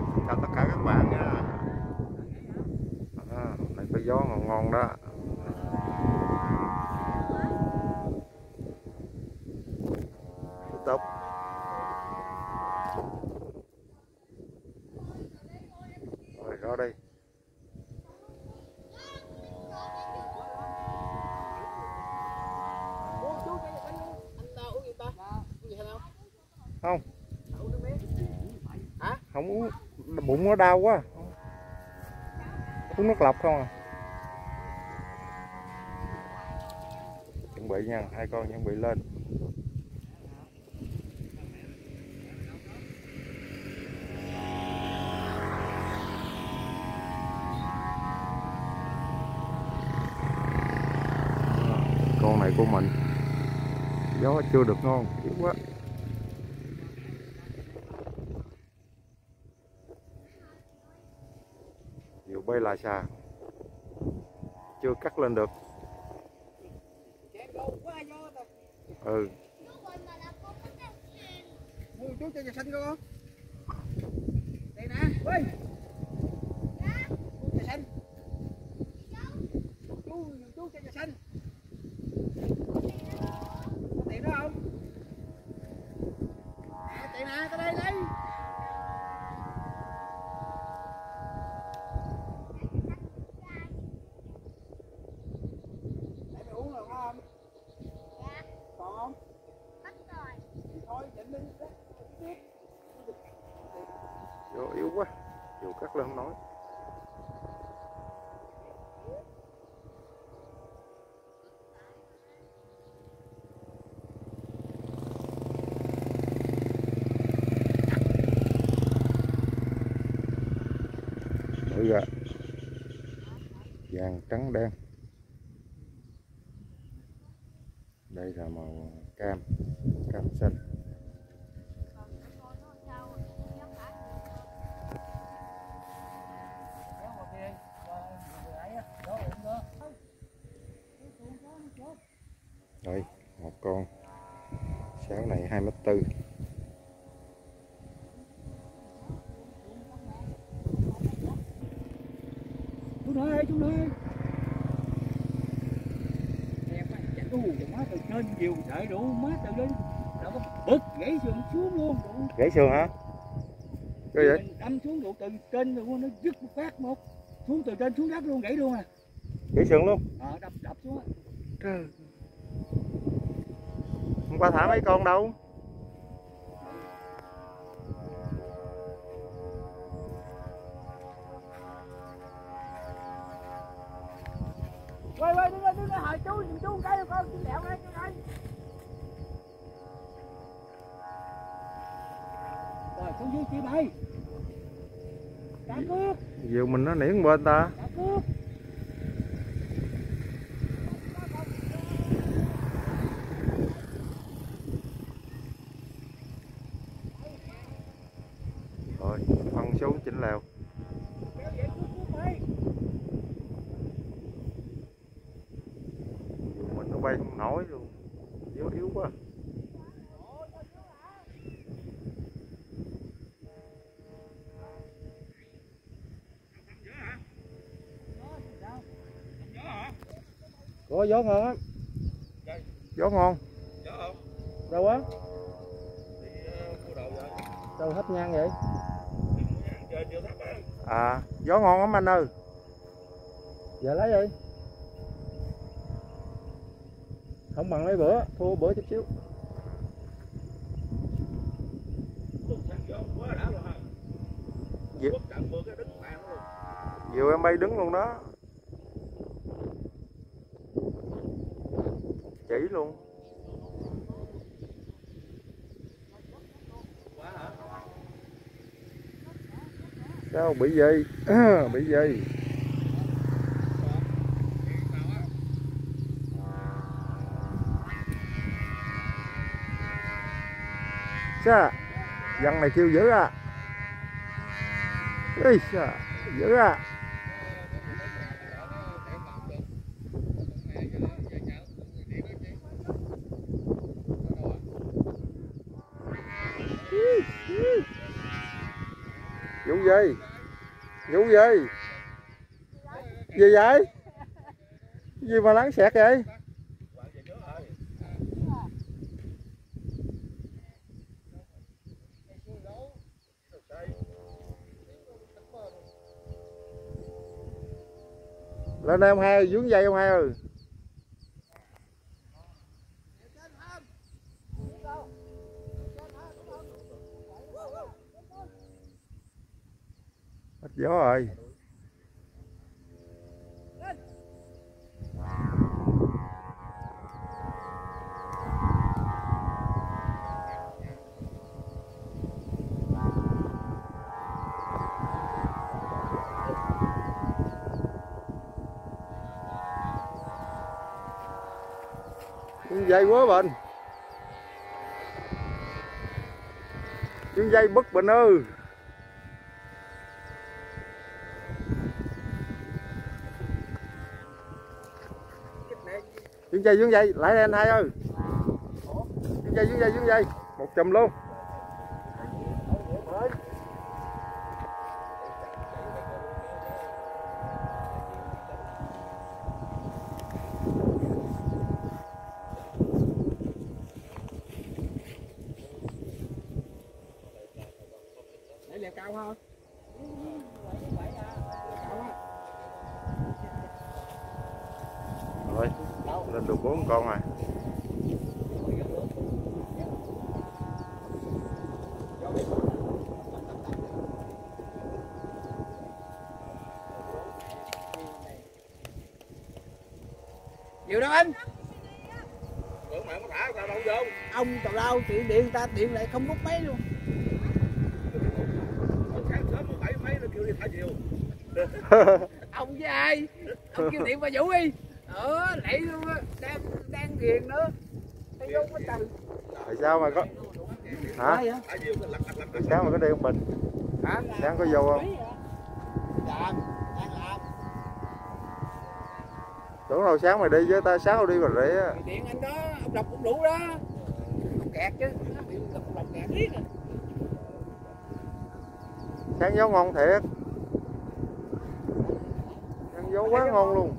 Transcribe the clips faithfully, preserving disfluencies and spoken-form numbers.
Chào tất cả các bạn nha. À, này có gió ngon ngon đó. Top. Rồi đó đi. Không. Không uống, bụng nó đau quá. Uống nước lọc không à. Chuẩn bị nha, hai con chuẩn bị lên. Con này của mình. Gió chưa được ngon, yếu quá. Diều bay là xà. Chưa cắt lên được. Ừ. Mua chú cho nhà xanh con. Đây nè, ơi. Nhà xanh. Chú chú cho nhà xanh. Có tiền đó không? À, tiền nè, tới đây lấy. Để mày uống rồi có không? Dạ. Còn không? Hết rồi. Thì thôi, chỉnh đi. Vô yếu quá, dù cắt lên không nói. Nữ gà vàng trắng đen, đây là màu cam, cam xanh. Rồi một con sáo này hai mét tư. Chú ơi, chú ơi. Em á, chạy đu má từ trên nhiều sợi đủ má từ lên. Nó có bực gãy sườn xuống luôn. Đủ. Gãy sườn hả? Cái vậy? Mình đâm xuống đủ từ trên rồi nó dứt một phát một. Xuống từ trên xuống đất luôn, gãy luôn à. Gãy sườn luôn? Ờ, đập đập xuống á. Trời. Hôm qua thả mấy con đâu? Quay quay đứng lên đứng lên hỏi chú chú một cái con chú lẹo đây chú ơi. Rồi xuống dưới chị bay. Cá cướp. Diều mình nó niễn bên ta. Cá cướp. Rồi phân xuống chỉnh lèo. Diều mình nó bay không nổi luôn, yếu yếu quá. Có gió ngon á. Gió ngon. Gió không? Đâu á? Đi mua đồ vậy. Đâu thấp nhang vậy? Chơi chưa thấp á. À, gió ngon lắm anh ơi. Giờ lấy đi. Không bằng lấy bữa, thua bữa chút xíu. Diều, Diều em bay đứng luôn đó. Chỉ luôn. Sao bị gì? À, bị gì? Sao? Dân này kêu dữ à. Ê sao? Dữ à. Vụ gì? Vụ gì? Gì vậy? Gì mà lắng xẹt vậy? Lên đây ông hai ơi, vướng dây ông hai ơi. Hết gió rồi. Vướng dây quá bệnh. Vướng dây bất bệnh ơi. Vướng dây, vướng dây, lại đây anh hai ơi. Vướng dây, vướng dây, vướng dây. Một chùm luôn. Để leo cao không? Rồi, lên được bốn con rồi. Nhiều đâu anh? Tưởng mày có thả tao đâu vô. Ông tào lao điện điện ta điện lại không rút máy luôn. Sáng sớm bảy mấy nó kêu đi thả chiều. Ông với ai? Ông kêu điện bà Vũ đi. Ờ, lại luôn á, đang đang ghiền nữa. Thấy vô cái trời. Tại sao mà có hả? Thả chiều nó lật lật lật. Tại sao mà có đi ông Bình? Hả? Sáng có vô không? Làm, đang làm. Tưởng đâu sáng mày đi với ta, sáng đi rồi rễ á. Điện anh đó, ông Lộc cũng đủ đó. Ông kẹt chứ, nó bị Lộc Lộc kẹt riết à. Sáng gió ngon thiệt. Sáng gió quá ngon luôn.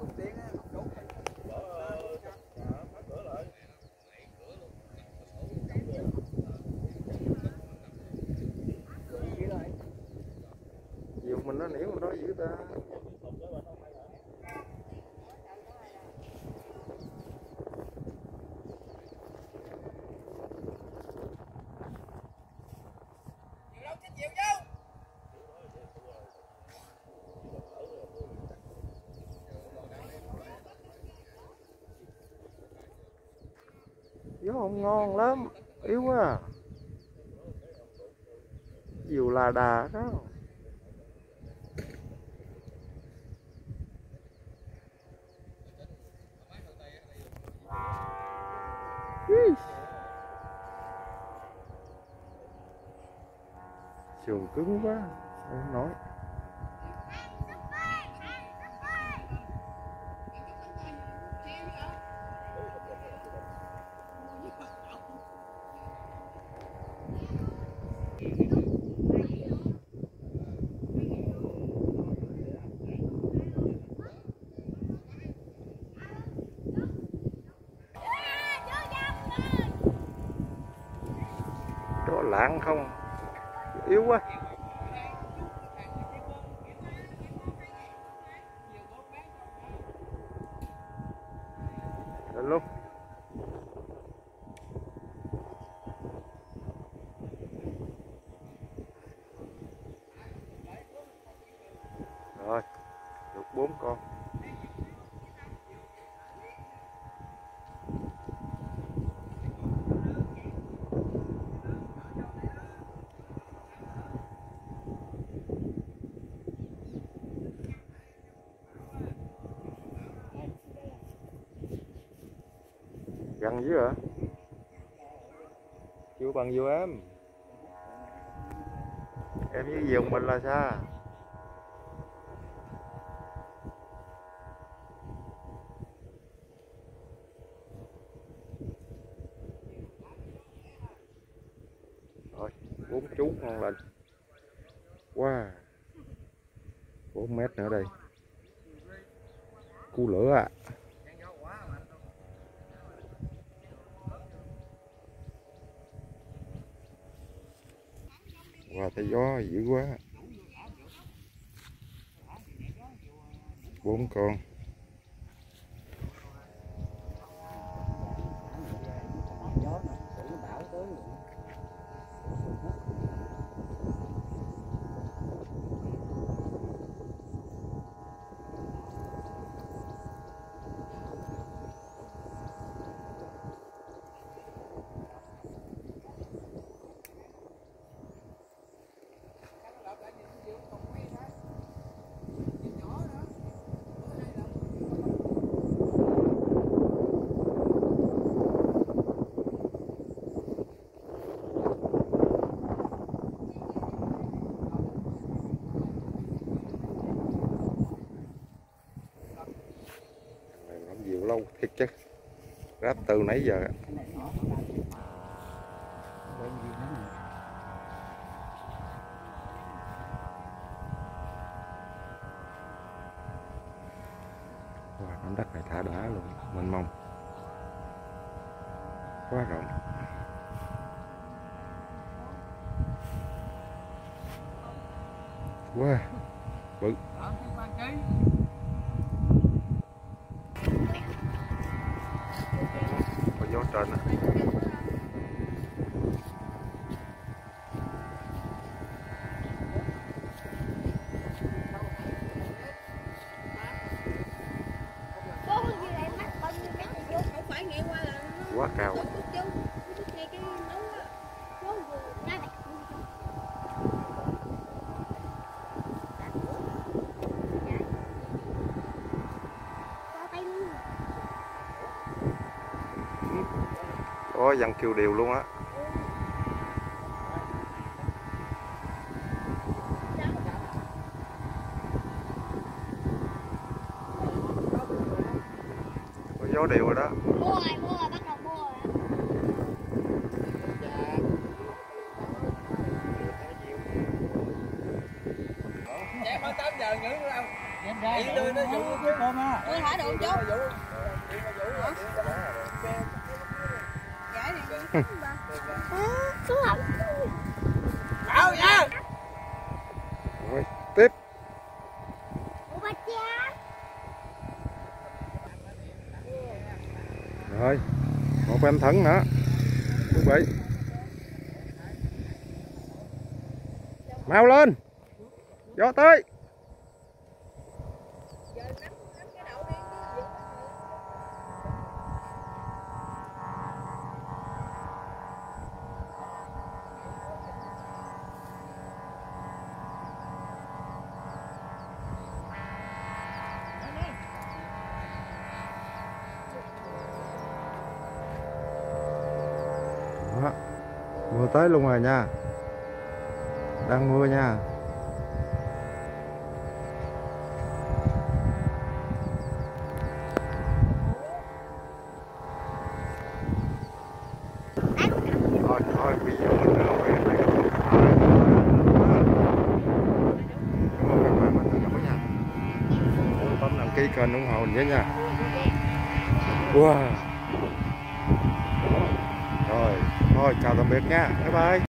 Nhiều mình nó niễu mình nói gì ta. Gió không ngon lắm, yếu quá à. Dù là đà đó. Sườn cứng quá, không nói. Có lạng không? Yếu quá. Lên luôn. Rồi, được bốn con. Gần dưới hả? Chưa bằng vô em. Em với giường mình là xa. Rồi, bốn chú ngon lành. Wow. bốn mét nữa đây. Cu lửa à. Wow, thấy gió dữ quá. Bốn con. Nhiều lâu thiệt chứ, ráp từ nãy giờ. Wow, mảnh đất này thả đá luôn, mênh mông, quá rộng. Wow, bự. Có gió trên á. Quá cao. Có dàn kêu đều luôn á. Có gió đều rồi đó. Mua rồi, mua rồi, bắt đầu mua rồi. Em mới tám giờ nghỉ đâu. Đi đưa nó dụ chứ con á. Tôi thả được chú. Xuống không? Bảo nha. Rồi, tiếp. Ủa ba cha. Rồi, một em thấn nữa. Chuẩn bị. Mau lên. Gió tới. Đó, mưa tới luôn rồi nha, đang mưa nha. Thôi thôi bây giờ mình ra về đây. Cảm ơn các bạn đã theo dõi nha. Bấm đăng ký kênh ủng hộ mình nhé nha. Wow. Rồi, thôi chào tạm biệt nha. Bye bye.